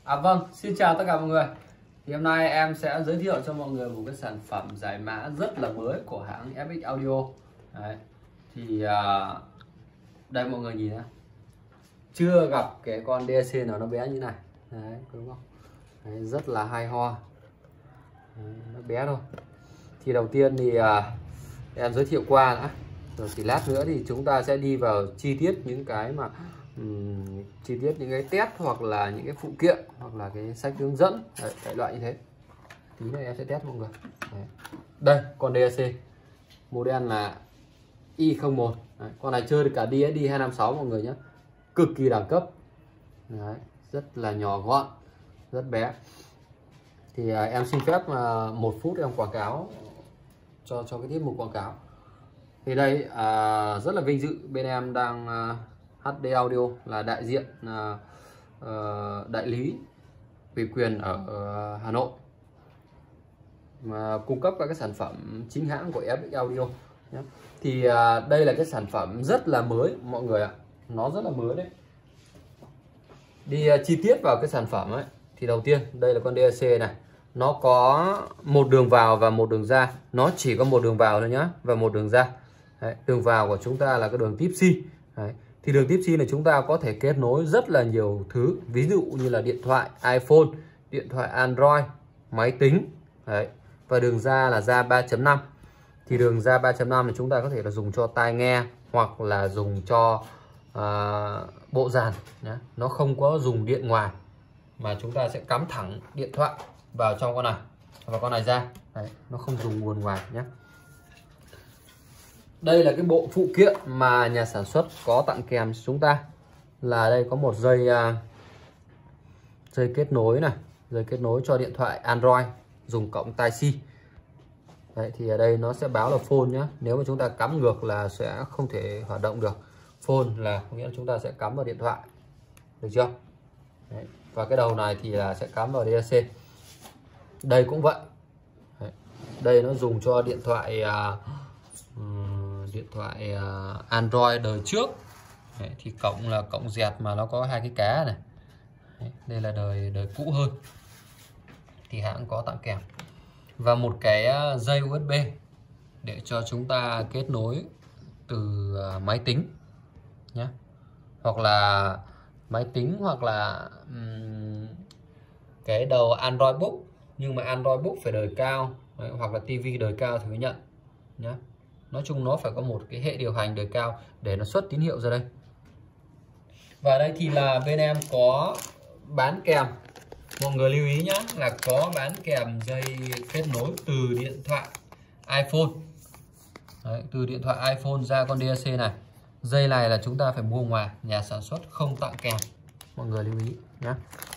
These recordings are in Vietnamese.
Vâng, xin chào tất cả mọi người. Thì hôm nay em sẽ giới thiệu cho mọi người một cái sản phẩm giải mã rất là mới của hãng FX Audio. Đấy. Thì đây mọi người nhìn nhé, chưa gặp cái con DAC nào nó bé như này. Đấy, đúng không? Đấy, rất là hay ho. Đấy, nó bé thôi. Thì đầu tiên thì em giới thiệu qua đã. Rồi thì lát nữa thì chúng ta sẽ đi vào chi tiết những cái mà chi tiết những cái test hoặc là những cái phụ kiện hoặc là cái sách hướng dẫn. Đấy, đại loại như thế. Tí nữa em sẽ test mọi người. Đấy. Đây con DAC model là i01. Đấy, con này chơi được cả DSD 256 mọi người nhé, cực kỳ đẳng cấp. Đấy, rất là nhỏ gọn, rất bé. Thì em xin phép 1 phút em quảng cáo cho cái tiết mục quảng cáo. Thì đây rất là vinh dự bên em đang HD Audio là đại diện đại lý ủy quyền ở Hà Nội mà cung cấp các cái sản phẩm chính hãng của FX Audio nhé. Thì đây là cái sản phẩm rất là mới mọi người ạ, nó rất là mới đấy. Đi chi tiết vào cái sản phẩm ấy thì đầu tiên đây là con DAC này, nó có một đường vào và một đường ra, nó chỉ có một đường vào thôi nhá và một đường ra. Đấy, đường vào của chúng ta là cái đường Type C. Đấy, thì đường Type C này chúng ta có thể kết nối rất là nhiều thứ, ví dụ như là điện thoại iPhone, điện thoại Android, máy tính. Đấy, và đường ra là ra 3.5. thì đường ra 3.5 thì chúng ta có thể là dùng cho tai nghe hoặc là dùng cho bộ dàn nhé. Nó không có dùng điện ngoài mà chúng ta sẽ cắm thẳng điện thoại vào trong con này và con này ra. Đấy, nó không dùng nguồn ngoài nhé. Đây là cái bộ phụ kiện mà nhà sản xuất có tặng kèm chúng ta, là đây có một dây dây kết nối này, dây kết nối cho điện thoại Android dùng cộng tai C. Đấy, thì ở đây nó sẽ báo là phone nhé, nếu mà chúng ta cắm ngược là sẽ không thể hoạt động được. Phone là có nghĩa là chúng ta sẽ cắm vào điện thoại, được chưa? Đấy, và cái đầu này thì là sẽ cắm vào DAC. Đây cũng vậy. Đấy, đây nó dùng cho điện thoại Android đời trước. Đấy, thì cộng là cộng dẹt mà nó có 2 cái cá này. Đấy, đây là đời cũ hơn thì hãng có tặng kèm, và một cái dây USB để cho chúng ta kết nối từ máy tính nhé, hoặc là máy tính hoặc là cái đầu Android Book, nhưng mà Android Book phải đời cao. Đấy, hoặc là TV đời cao thì mới nhận nhé. Nói chung nó phải có một cái hệ điều hành đời cao để nó xuất tín hiệu ra đây. Và đây thì là bên em có bán kèm, mọi người lưu ý nhé, là có bán kèm dây kết nối từ điện thoại iPhone. Đấy, từ điện thoại iPhone ra con DAC này. Dây này là chúng ta phải mua ngoài, nhà sản xuất không tặng kèm, mọi người lưu ý nhé.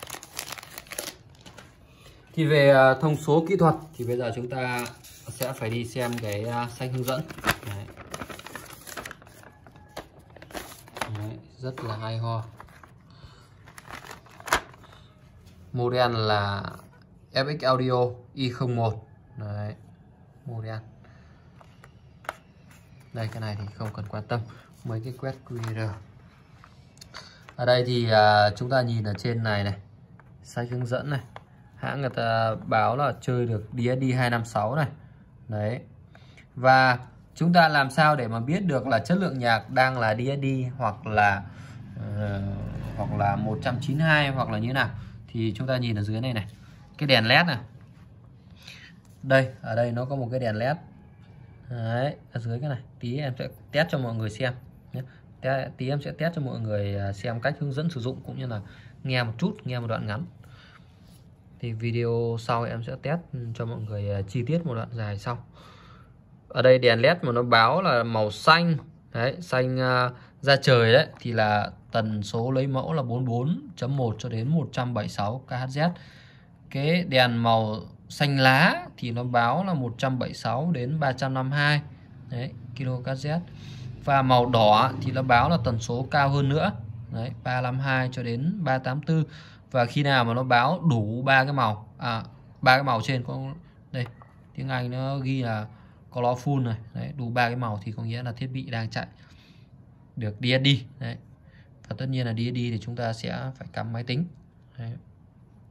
Thì về thông số kỹ thuật thì bây giờ chúng ta sẽ phải đi xem cái sách hướng dẫn. Đấy. Đấy, rất là hay ho. Model là FX Audio i01. Đấy, model. Đây, cái này thì không cần quan tâm, mấy cái quét QR. Ở đây thì chúng ta nhìn ở trên này này, sách hướng dẫn này, hãng người ta báo là chơi được DSD 256 này. Đấy. Và chúng ta làm sao để mà biết được là chất lượng nhạc đang là DSD hoặc là 192 hoặc là như thế nào, thì chúng ta nhìn ở dưới này này, cái đèn led này. Đây, ở đây nó có một cái đèn led. Đấy, ở dưới cái này, tí em sẽ test cho mọi người xem nhé. Tí em sẽ test cho mọi người xem cách hướng dẫn sử dụng cũng như là nghe một chút, nghe một đoạn ngắn. Thì video sau em sẽ test cho mọi người chi tiết một đoạn dài sau. Ở đây đèn led mà nó báo là màu xanh, đấy, xanh ra trời đấy, thì là tần số lấy mẫu là 44.1 cho đến 176 kHz. Cái đèn màu xanh lá thì nó báo là 176 đến 352 đấy, kHz. Và màu đỏ thì nó báo là tần số cao hơn nữa, đấy, 352 cho đến 384. Và khi nào mà nó báo đủ ba cái màu, ba cái màu trên có đây, tiếng Anh nó ghi là colorful này, đấy, đủ ba cái màu thì có nghĩa là thiết bị đang chạy được DSD đấy. Và tất nhiên là DSD thì chúng ta sẽ phải cắm máy tính đấy.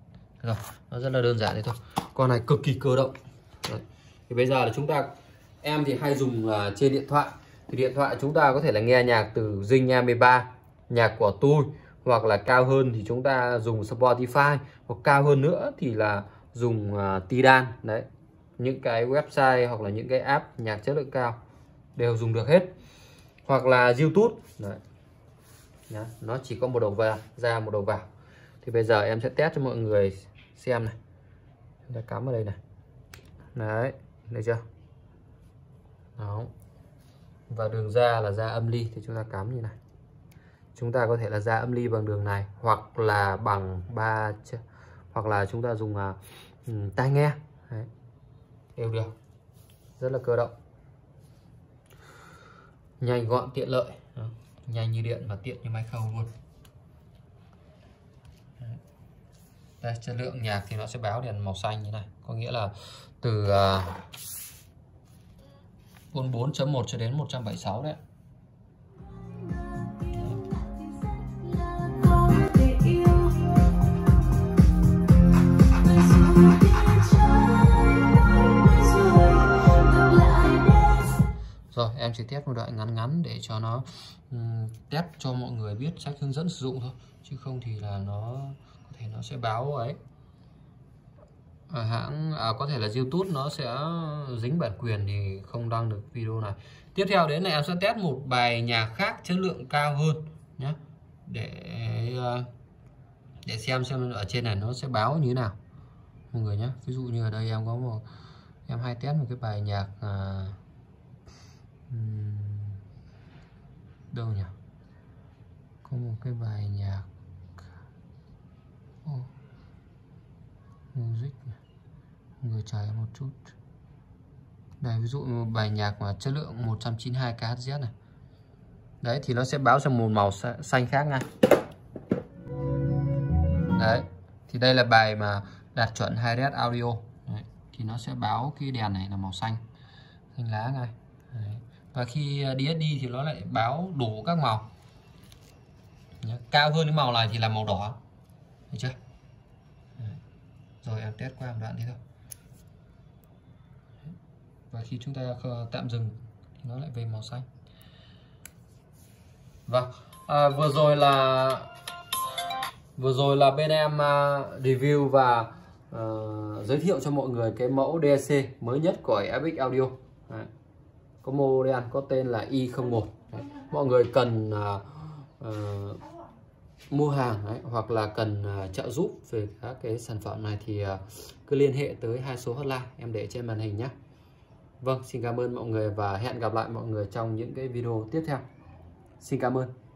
Rồi, nó rất là đơn giản đấy thôi. Con này cực kỳ cơ động. Đấy. Thì bây giờ là em thì hay dùng trên điện thoại. Thì điện thoại chúng ta có thể là nghe nhạc từ Zing MP3, nhạc của tôi, hoặc là cao hơn thì chúng ta dùng Spotify, hoặc cao hơn nữa thì là dùng Tidal. Đấy, những cái website hoặc là những cái app nhạc chất lượng cao đều dùng được hết, hoặc là YouTube. Đấy. Đó, nó chỉ có một đầu vào ra, một đầu vào. Thì bây giờ em sẽ test cho mọi người xem này. Chúng ta cắm vào đây này. Đấy, được chưa? Đó. Và đường ra là ra âm ly thì chúng ta cắm như này. Chúng ta có thể là ra âm ly bằng đường này, hoặc là bằng hoặc là chúng ta dùng tai nghe. Đấy. Đều được. Rất là cơ động. Nhanh gọn tiện lợi. Đó. Nhanh như điện và tiện như máy khâu luôn. Đây, chất lượng nhạc thì nó sẽ báo đèn màu xanh như này, có nghĩa là từ 44.1 cho đến 176 đấy. Rồi em chỉ test một đoạn ngắn ngắn để cho nó test cho mọi người biết sách hướng dẫn sử dụng thôi, chứ không thì là nó có thể nó sẽ báo ấy ở hãng có thể là YouTube nó sẽ dính bản quyền thì không đăng được video này. Tiếp theo đến này em sẽ test một bài nhạc khác chất lượng cao hơn nhé, để xem ở trên này nó sẽ báo như thế nào mọi người nhé. Ví dụ như ở đây em hay test một cái bài nhạc đâu nhỉ, có một cái bài nhạc music, người chờ một chút. Đây, ví dụ một bài nhạc mà chất lượng 192 kHz này. Đấy thì nó sẽ báo cho một màu xanh khác ngay. Đấy, thì đây là bài mà đạt chuẩn Hi-Res audio. Đấy, thì nó sẽ báo cái đèn này là màu xanh, xanh lá ngay. Đấy. Và khi DSD thì nó lại báo đủ các màu. Nhá, cao hơn cái màu này thì là màu đỏ. Thấy chưa? Đấy. Rồi em test qua một đoạn thế thôi. Và khi chúng ta tạm dừng thì nó lại về màu xanh. Vâng, vừa rồi là bên em review và giới thiệu cho mọi người cái mẫu DAC mới nhất của FX Audio. Đấy. Có model có tên là i01. Đấy. Mọi người cần mua hàng đấy, hoặc là cần trợ giúp về các cái sản phẩm này thì cứ liên hệ tới 2 số hotline em để trên màn hình nhé. Vâng, xin cảm ơn mọi người và hẹn gặp lại mọi người trong những cái video tiếp theo. Xin cảm ơn.